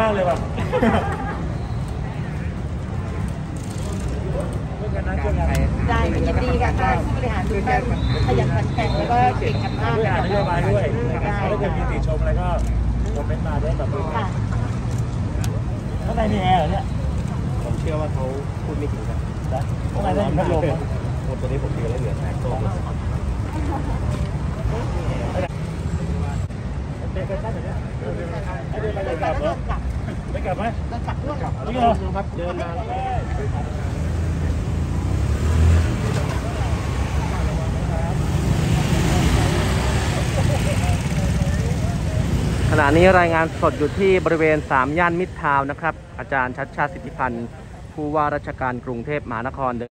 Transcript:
ากเลยว่ะได้ยินดีค่ะท่านผู้บริหารทุกท่านขยันขันแข็งแล้วก็เก่งกันมากด้วยอ่านนโยบายด้วยได้ถ้าเกิดมีติชมอะไรก็คอมเมนต์มาได้แบบค่ะข้างในมีแอร์เหรอเนี่ยผมเชื่อว่าเขาพูดไม่ถึงกันข้างในได้พัดลมหมดตัวนี้ผมเชื่อแล้วเหลือแสงโซ่ไปกลับเหรอไปกลับไหมกลับด้วยนี่เหรอครับเดินมาขณะนี้รายงานสดอยู่ที่บริเวณ3 ย่านมิตรทาวน์นะครับอาจารย์ชัชชาติ สิทธิพันธ์ผู้ว่าราชการกรุงเทพมหานคร